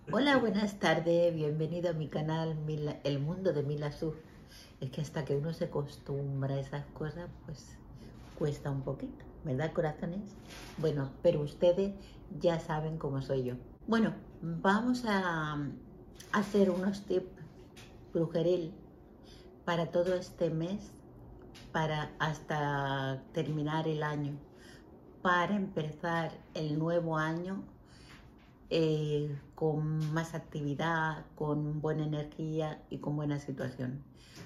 Hola, buenas tardes, bienvenido a mi canal El Mundo de Mila Sur. Es que hasta que uno se acostumbra a esas cosas, pues cuesta un poquito, ¿verdad, corazones? Bueno, pero ustedes ya saben cómo soy yo. Bueno, vamos a hacer unos tips brujeril para todo este mes, para hasta terminar el año, para empezar el nuevo año con más actividad, con buena energía y con buena situación.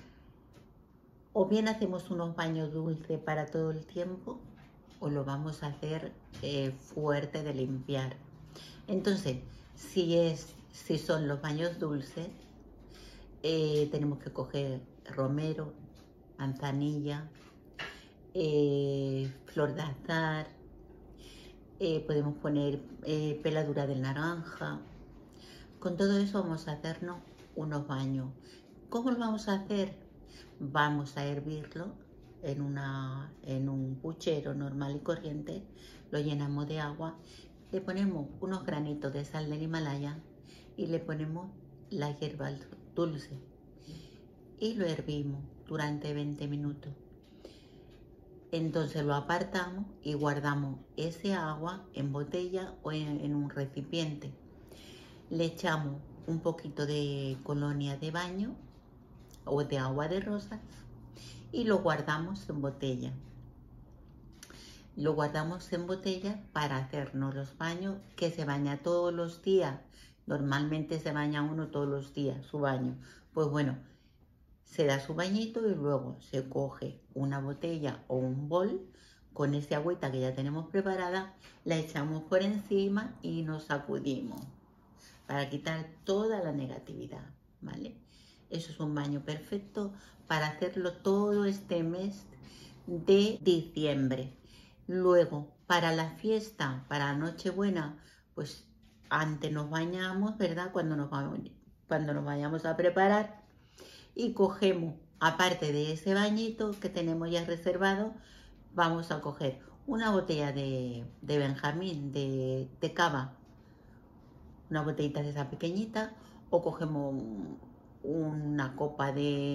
O bien hacemos unos baños dulces para todo el tiempo, o lo vamos a hacer fuerte de limpiar. Entonces, si son los baños dulces, tenemos que coger romero, manzanilla, flor de azahar, podemos poner peladura de naranja. Con todo eso vamos a hacernos unos baños. ¿Cómo lo vamos a hacer? Vamos a hervirlo en un puchero normal y corriente, lo llenamos de agua, le ponemos unos granitos de sal del Himalaya y le ponemos la hierba dulce y lo hervimos durante 20 minutos. Entonces lo apartamos y guardamos ese agua en botella o en un recipiente. Le echamos un poquito de colonia de baño o de agua de rosas y lo guardamos en botella. Lo guardamos en botella para hacernos los baños, que se baña todos los días. Normalmente se baña uno todos los días, su baño. Pues bueno, se da su bañito y luego se coge una botella o un bol con esa agüita que ya tenemos preparada, la echamos por encima y nos sacudimos para quitar toda la negatividad, ¿vale? Eso es un baño perfecto para hacerlo todo este mes de diciembre. Luego, para la fiesta, para Nochebuena, pues antes nos bañamos, ¿verdad? Cuando nos vayamos a preparar y cogemos, aparte de ese bañito que tenemos ya reservado, vamos a coger una botella de Benjamín, de cava, una botellita de esa pequeñita, o cogemos una copa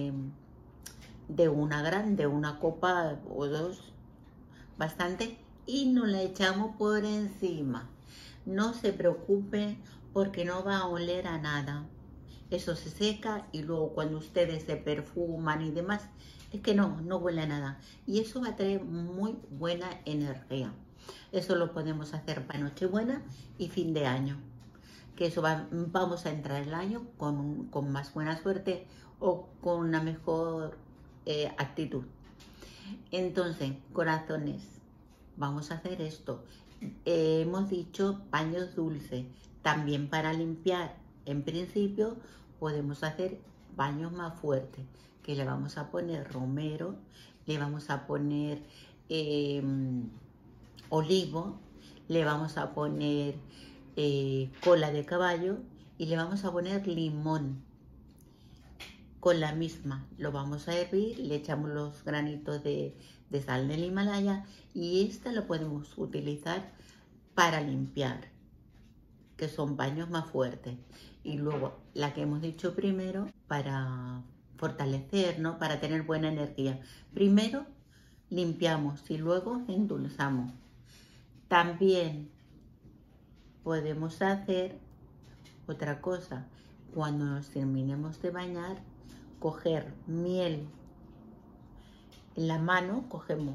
de una grande, una copa o dos, bastante, y nos la echamos por encima. No se preocupe porque no va a oler a nada. Eso se seca y luego cuando ustedes se perfuman y demás, es que no huele a nada. Y eso va a traer muy buena energía. Eso lo podemos hacer para Nochebuena y fin de año. Que eso vamos a entrar el año con más buena suerte o con una mejor actitud. Entonces, corazones, vamos a hacer esto. Hemos dicho paños dulces, también para limpiar. En principio podemos hacer baños más fuertes, que le vamos a poner romero, le vamos a poner eh, olivo, le vamos a poner cola de caballo y le vamos a poner limón. Con la misma lo vamos a hervir, le echamos los granitos de sal del Himalaya y esta lo podemos utilizar para limpiar, que son baños más fuertes. Y luego la que hemos dicho primero para fortalecer, ¿no? Para tener buena energía. Primero limpiamos y luego endulzamos. También podemos hacer otra cosa. Cuando nos terminemos de bañar, coger miel en la mano, cogemos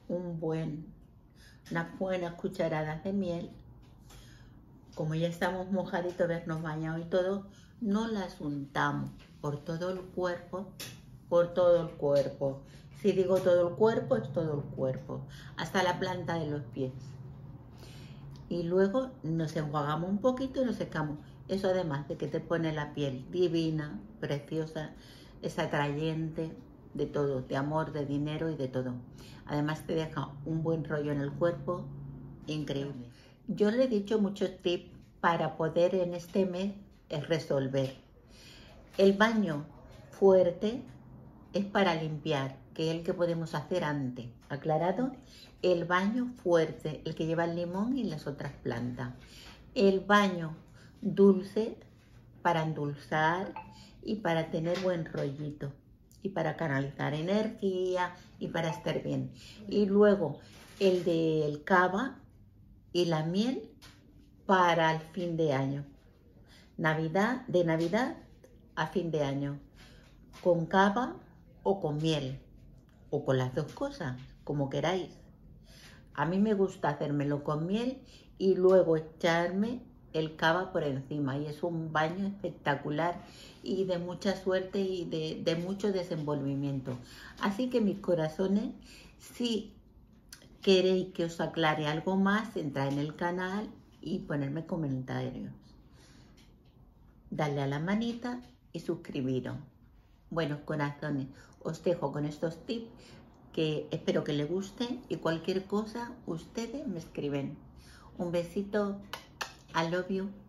unas buenas cucharadas de miel. Como ya estamos mojaditos, vernos bañados y todo, no las untamos por todo el cuerpo, por todo el cuerpo. Si digo todo el cuerpo, es todo el cuerpo, hasta la planta de los pies. Y luego nos enjuagamos un poquito y nos secamos. Eso además de que te pone la piel divina, preciosa, es atrayente, de todo, de amor, de dinero y de todo. Además te deja un buen rollo en el cuerpo, increíble. Yo le he dicho muchos tips para poder en este mes resolver. El baño fuerte es para limpiar, que es el que podemos hacer antes. ¿Aclarado? El baño fuerte, el que lleva el limón y las otras plantas. El baño dulce para endulzar y para tener buen rollito y para canalizar energía y para estar bien. Y luego el del cava y la miel para el fin de año. Navidad, de Navidad a fin de año, con cava o con miel, o con las dos cosas, como queráis. A mí me gusta hacérmelo con miel y luego echarme el cava por encima, y es un baño espectacular y de mucha suerte y de mucho desenvolvimiento. Así que mis corazones, si queréis que os aclare algo más, entrad en el canal y ponerme comentarios. Darle a la manita y suscribiros. Buenos corazones, os dejo con estos tips que espero que les gusten, y cualquier cosa ustedes me escriben. Un besito, I love you.